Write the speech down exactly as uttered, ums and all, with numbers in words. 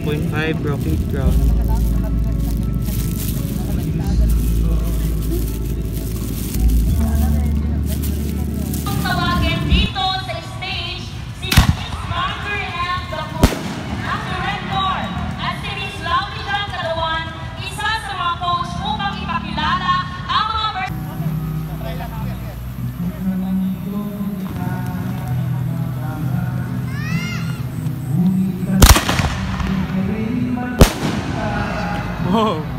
point five rocket ground. Tawagin dito sa stage si Miss Marjorie M. Dapo nasa red court at si Miss Laudi Jean Cadawan, isa sa mga coach upang ipakilala ang mga Wow!